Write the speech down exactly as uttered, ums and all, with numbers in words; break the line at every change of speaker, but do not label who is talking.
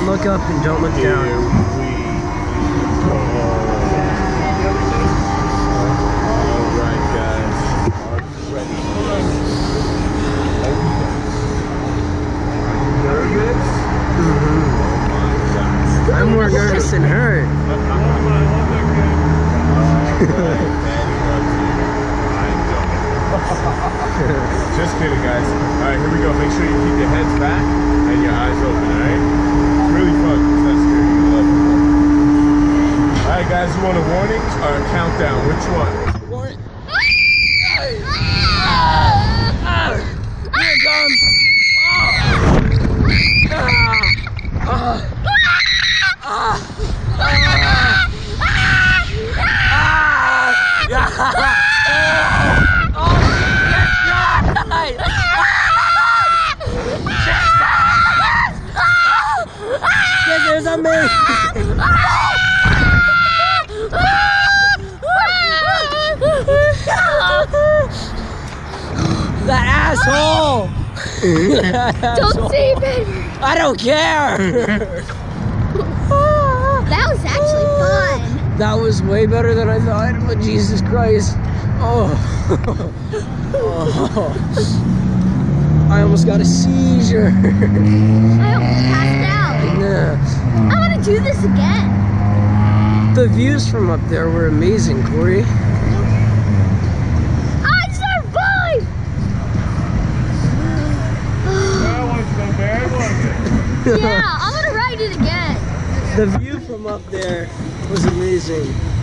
look up and don't look
Here
down.
we go. Alright guys. Are you ready? Are you nervous?
Mm-hmm.
Oh my gosh.
I'm more nervous than her.
Just kidding, guys. Alright, here we go. Make sure you keep your heads back and your eyes open, alright? It's really fun. It's not scary. You love it. Alright, guys, you want a warning or a countdown? Which one?
Warning. Here it comes. Scissors on me! That asshole! That
Don't
asshole.
save it!
I don't care!
That was actually fun.
That was way better than I thought. But Jesus Christ. Oh. Oh. I almost got a seizure.
I almost passed out.
Yeah.
I want to do this again.
The views from up there were amazing, Corey.
I survived!
That one's so bad, wasn't it?
Yeah, I'm going to ride it again.
The view from up there was amazing.